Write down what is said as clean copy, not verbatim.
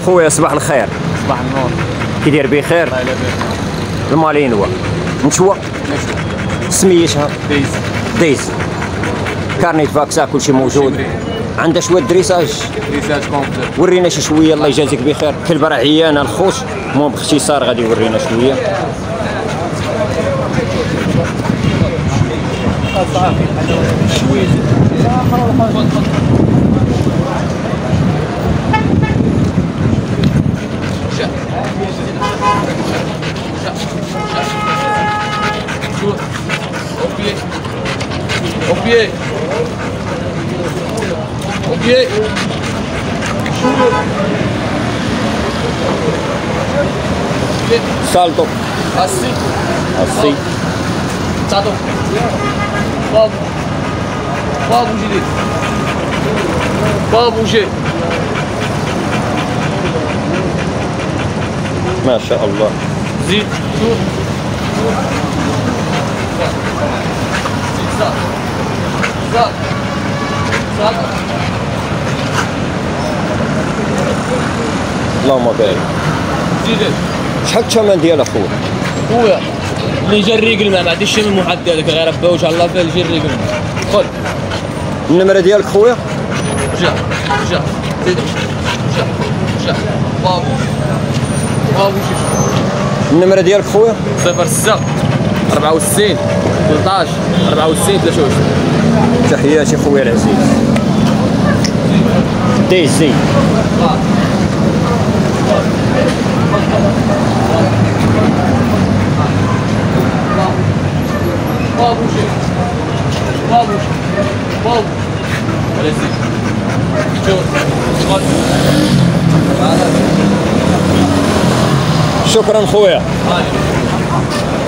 خويا صباح الخير. صباح النور. كي داير بخير؟ الله يلاه بخير. المالينوا نشوى سميتها ديز. كارنيت فاكسا كلشي موجود. عندها شويه دريساج كومبليت. ورينا شي شويه الله يجازيك بخير. كلبه راه عيانه الخوت، المهم باختصار غادي يورينا شويه. شويه Au pied. Au pied. salto Assis. assis. Salto. Pas bouger. Pas bouger. ما شاء الله. زيد. شوف. زاد. زاد. زاد. اللهم بارك. زيد. شحال الثمن ديال اخويا؟ خويا اللي جا الريقل ما عنديش شي من محدد هذاك غير ربي وجه الله فيه اللي جا الريقل. خذ النمره ديالك خويا؟ جا جا زيد جا جا بابو بابو النمره ديالك خويا؟ 06 64 13 64 23. تحياتي خويا العزيز. ديزي. بابو بابو بابو ولا زيد شوف شكرا خويا. هاني